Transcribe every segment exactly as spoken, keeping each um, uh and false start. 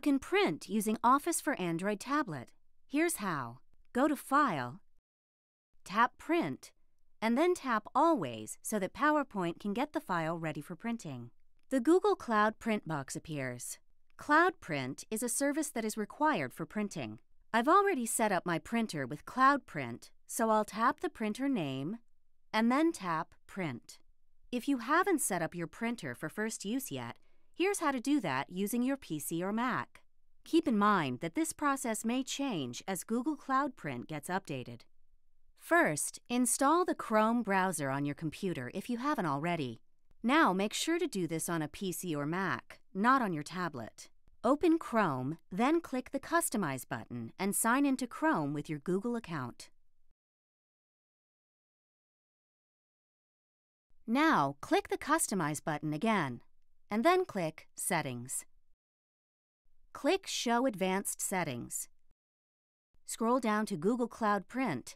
can print using Office for Android tablet. Here's how. Go to File, tap Print, and then tap Always so that PowerPoint can get the file ready for printing. The Google Cloud Print box appears. Cloud Print is a service that is required for printing. I've already set up my printer with Cloud Print, so I'll tap the printer name and then tap Print. If you haven't set up your printer for first use yet, here's how to do that using your P C or Mac. Keep in mind that this process may change as Google Cloud Print gets updated. First, install the Chrome browser on your computer if you haven't already. Now make sure to do this on a P C or Mac, not on your tablet. Open Chrome, then click the Customize button and sign into Chrome with your Google account. Now click the Customize button again, and then click Settings. Click Show Advanced Settings. Scroll down to Google Cloud Print,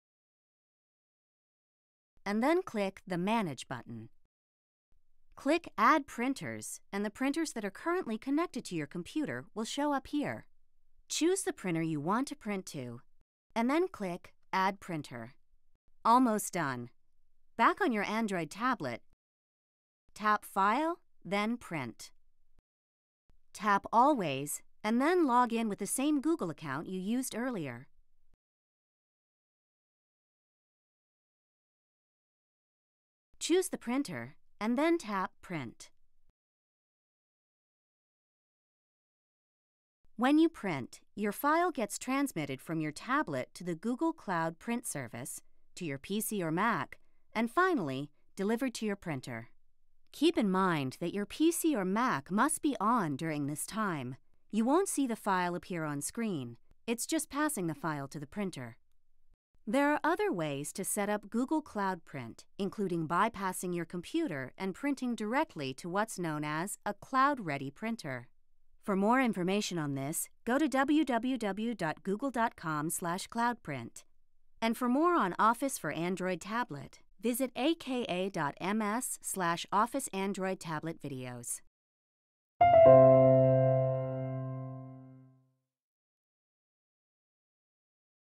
and then click the Manage button. Click Add Printers, and the printers that are currently connected to your computer will show up here. Choose the printer you want to print to, and then click Add Printer. Almost done. Back on your Android tablet, tap File, then Print. Tap Always, and then log in with the same Google account you used earlier. Choose the printer, and then tap Print. When you print, your file gets transmitted from your tablet to the Google Cloud Print service, to your P C or Mac, and finally, delivered to your printer. Keep in mind that your P C or Mac must be on during this time. You won't see the file appear on screen. It's just passing the file to the printer. There are other ways to set up Google Cloud Print, including bypassing your computer and printing directly to what's known as a cloud-ready printer. For more information on this, go to w w w dot google dot com slash cloud print. And for more on Office for Android tablet, visit a k a dot m s slash office android tablet videos.